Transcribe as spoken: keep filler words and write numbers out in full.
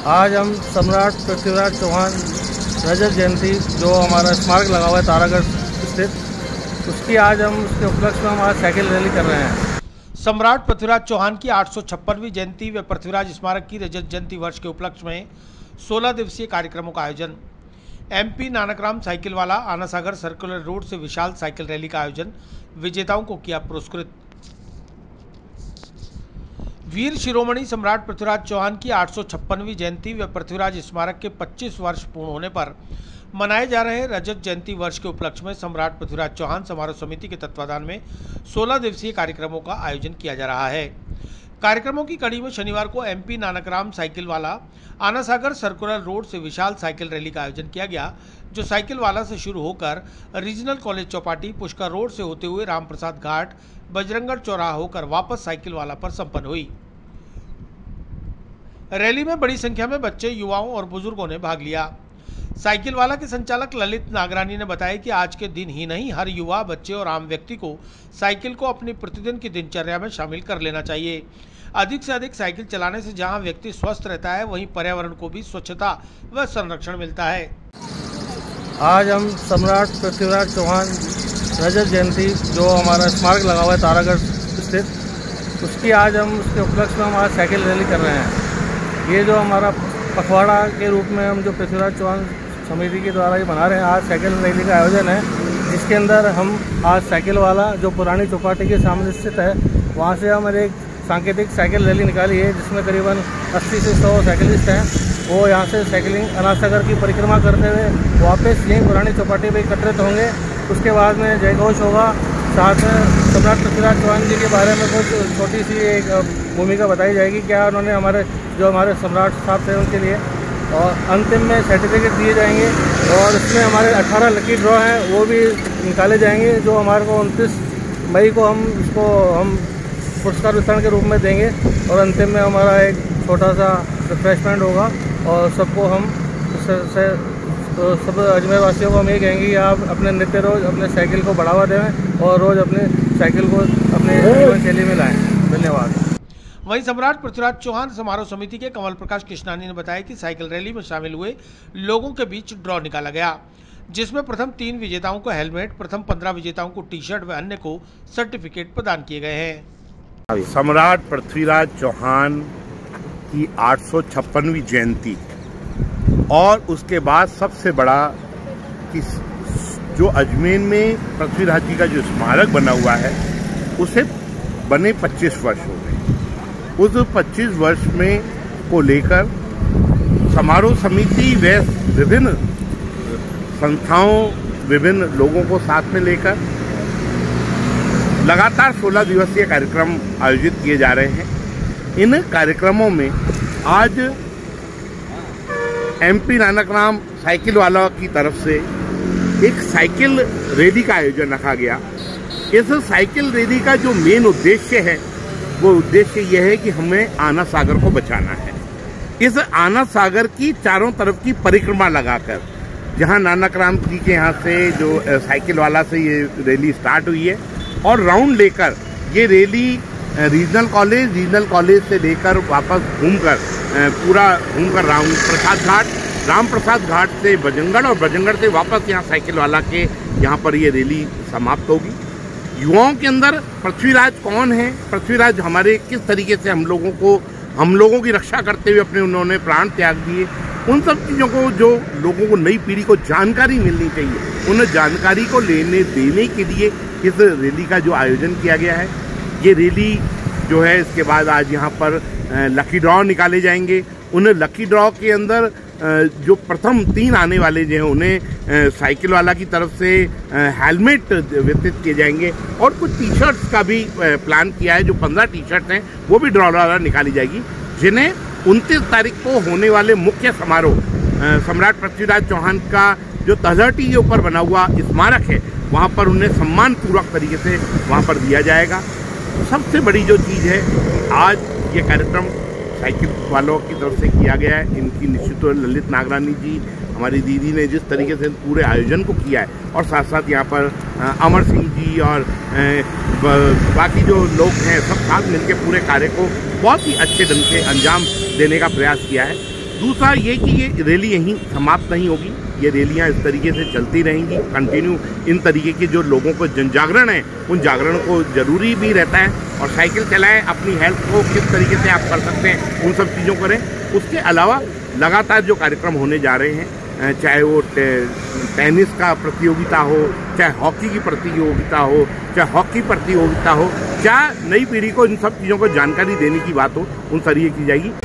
आज हम सम्राट पृथ्वीराज चौहान रजत जयंती जो हमारा स्मारक लगा हुआ है तारागढ़ स्थित, उसकी आज हम उसके उपलक्ष्य में हम आज साइकिल रैली कर रहे हैं। सम्राट पृथ्वीराज चौहान की आठ सौ छप्पनवीं जयंती व पृथ्वीराज स्मारक की रजत जयंती वर्ष के उपलक्ष्य में सोलह दिवसीय कार्यक्रमों का आयोजन। एमपी नानकराम साइकिल वाला आना सागर सर्कुलर रोड से विशाल साइकिल रैली का आयोजन, विजेताओं को किया पुरस्कृत। वीर शिरोमणि सम्राट पृथ्वीराज चौहान की आठ सौ छप्पनवीं जयंती व पृथ्वीराज स्मारक के पच्चीस वर्ष पूर्ण होने पर मनाए जा रहे रजत जयंती वर्ष के उपलक्ष्य में सम्राट पृथ्वीराज चौहान समारोह समिति के तत्वाधान में सोलह दिवसीय कार्यक्रमों का आयोजन किया जा रहा है। कार्यक्रमों की कड़ी में शनिवार को एमपी नानकराम साइकिल वाला आना सागर सर्कुलर रोड से विशाल साइकिल रैली का आयोजन किया गया, जो साइकिल वाला से शुरू होकर regional college Chowpatty, Pushkar road से होते हुए रामप्रसाद घाट, बजरंगगढ़ चौराहा होकर वापस साइकिल वाला पर संपन्न हुई। रैली में बड़ी संख्या में बच्चे, युवाओं और बुजुर्गों ने भाग लिया। साइकिल वाला के संचालक ललित नागरानी ने बताया कि आज के दिन ही नहीं, हर युवा, बच्चे और आम व्यक्ति को साइकिल को अपनी प्रतिदिन की दिनचर्या में शामिल कर लेना चाहिए। अधिक से अधिक साइकिल चलाने से जहां व्यक्ति स्वस्थ रहता है, वहीं पर्यावरण को भी स्वच्छता व संरक्षण मिलता है। आज हम सम्राट पृथ्वीराज चौहान रजत जयंती जो हमारा स्मारक लगा हुआ है तारागढ़ स्थित, उसकी आज हम उसके उपलक्ष्य में हम आज साइकिल रैली कर रहे हैं। ये जो हमारा पखवाड़ा के रूप में हम जो पृथ्वीराज चौहान समिति के द्वारा ये बना रहे हैं, आज साइकिल रैली का आयोजन है, जिसके अंदर हम आज साइकिल वाला जो पुरानी चौपाटी के सामने स्थित है, वहाँ से हमारे एक सांकेतिक साइकिल रैली निकाली है, जिसमें करीबन अस्सी से सौ साइकिलिस्ट हैं। वो यहाँ से साइकिलिंग आना सागर की परिक्रमा करते हुए वापस यहीं पुरानी चौपाटी पर एकत्रित होंगे। उसके बाद में जयघोष होगा। साथ में सम्राट पृथ्वीराज चौहान जी के बारे में कुछ छोटी सी एक भूमिका बताई जाएगी, क्या उन्होंने हमारे जो हमारे सम्राट साहब थे उनके लिए, और अंतिम में सर्टिफिकेट दिए जाएंगे। और इसमें हमारे अठारह लकी ड्रॉ हैं, वो भी निकाले जाएंगे, जो हमारे को उनतीस मई को हम इसको हम पुरस्कार वितरण के रूप में देंगे। और अंतिम में हमारा एक छोटा सा रिफ्रेशमेंट होगा और सबको हम से, से, तो सब अजमेर वासियों को हम ये कहेंगे कि आप अपने नित्य रोज अपने साइकिल को बढ़ावा दें और रोज़ अपने साइकिल को अपने जीवन शैली में लाएँ। धन्यवाद। वहीं सम्राट पृथ्वीराज चौहान समारोह समिति के कमल प्रकाश कृष्णानी ने बताया कि साइकिल रैली में शामिल हुए लोगों के बीच ड्रॉ निकाला गया, जिसमें प्रथम तीन विजेताओं को हेलमेट, प्रथम पंद्रह विजेताओं को टी शर्ट व अन्य को सर्टिफिकेट प्रदान किए गए हैं। सम्राट पृथ्वीराज चौहान की आठ सौ छप्पनवीं जयंती और उसके बाद सबसे बड़ा कि जो अजमेर में पृथ्वीराज जी का जो स्मारक बना हुआ है, उसे बने पच्चीस वर्ष हो गए। उस पच्चीस वर्ष में को लेकर समारोह समिति व विभिन्न संस्थाओं, विभिन्न लोगों को साथ में लेकर लगातार सोलह दिवसीय कार्यक्रम आयोजित किए जा रहे हैं। इन कार्यक्रमों में आज एमपी नानकराम साइकिल वाला की तरफ से एक साइकिल रैली का आयोजन रखा गया। इस साइकिल रैली का जो मेन उद्देश्य है, वो उद्देश्य यह है कि हमें आना सागर को बचाना है। इस आना सागर की चारों तरफ की परिक्रमा लगाकर, जहां नानकराम जी के यहाँ से जो साइकिल वाला से ये रैली स्टार्ट हुई है, और राउंड लेकर ये rally regional college regional college से लेकर वापस घूमकर पूरा घूमकर राम प्रसाद घाट, राम प्रसाद घाट से बजरंगगढ़ और बजरंगगढ़ से वापस यहाँ साइकिल वाला के यहाँ पर ये रैली समाप्त होगी। युवाओं के अंदर पृथ्वीराज कौन है, पृथ्वीराज हमारे किस तरीके से हम लोगों को हम लोगों की रक्षा करते हुए अपने उन्होंने प्राण त्याग दिए, उन सब चीज़ों को जो लोगों को, नई पीढ़ी को जानकारी मिलनी चाहिए, उन जानकारी को लेने देने के लिए इस रैली का जो आयोजन किया गया है। ये रैली जो है, इसके बाद आज यहाँ पर लकी ड्रॉ निकाले जाएंगे। उन लकी ड्रॉ के अंदर जो प्रथम तीन आने वाले जो हैं, उन्हें साइकिल वाला की तरफ से हेलमेट वितरित किए जाएंगे और कुछ टी शर्ट्स का भी प्लान किया है। जो पंद्रह टी शर्ट हैं, वो भी ड्रॉ द्वारा निकाली जाएगी, जिन्हें उनतीस तारीख को होने वाले मुख्य समारोह सम्राट पृथ्वीराज चौहान का जो तलहटी के ऊपर बना हुआ स्मारक है, वहाँ पर उन्हें सम्मान पूर्वक तरीके से वहाँ पर दिया जाएगा। सबसे बड़ी जो चीज़ है, आज ये कार्यक्रम साइकिल वालों की तरफ से किया गया है। इनकी निश्चित तौर ललित नागरानी जी, हमारी दीदी ने जिस तरीके से पूरे आयोजन को किया है, और साथ साथ यहाँ पर अमर सिंह जी और बाकी जो लोग हैं, सब साथ मिलकर पूरे कार्य को बहुत ही अच्छे ढंग से अंजाम देने का प्रयास किया है। दूसरा ये कि ये रैली यहीं समाप्त नहीं होगी, ये रैलियां इस तरीके से चलती रहेंगी कंटिन्यू। इन तरीके के जो लोगों को जन जागरण है, उन जागरण को जरूरी भी रहता है, और साइकिल चलाएं, अपनी हेल्थ को किस तरीके से आप कर सकते हैं उन सब चीज़ों करें। उसके अलावा लगातार जो कार्यक्रम होने जा रहे हैं, चाहे वो टेनिस का प्रतियोगिता हो, चाहे हॉकी की प्रतियोगिता हो, चाहे हॉकी प्रतियोगिता हो, चाहे नई पीढ़ी को इन सब चीज़ों को जानकारी देने की बात हो, उन तरीके की जाएगी।